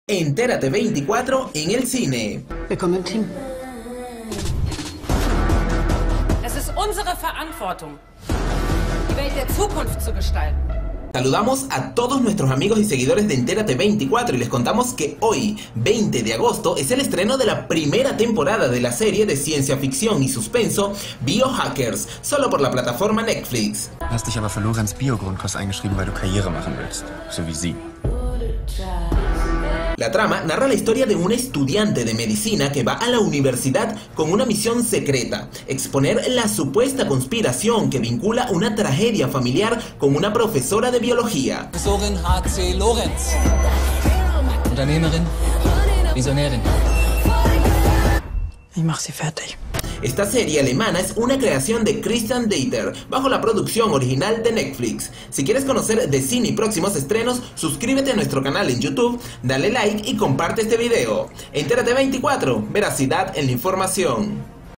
Entérate 24 en el cine. Willkommen im Team. Es ist unsere Verantwortung, die Welt der Zukunft zu gestalten. Saludamos a todos nuestros amigos y seguidores de Entérate 24 y les contamos que hoy, 20 de agosto, es el estreno de la primera temporada de la serie de ciencia ficción y suspenso Biohackers, solo por la plataforma Netflix. Hast dich aber für Lorenz Biogrundkurs eingeschrieben, weil du Karriere machen willst, so wie sie. La trama narra la historia de una estudiante de medicina que va a la universidad con una misión secreta: exponer la supuesta conspiración que vincula una tragedia familiar con una profesora de biología. Professorin H.C. Lorenz. Unternehmerin, Visionärin. Ich mach sie fertig. Esta serie alemana es una creación de Christian Deiter, bajo la producción original de Netflix. Si quieres conocer de cine y próximos estrenos, suscríbete a nuestro canal en YouTube, dale like y comparte este video. Entérate 24, veracidad en la información.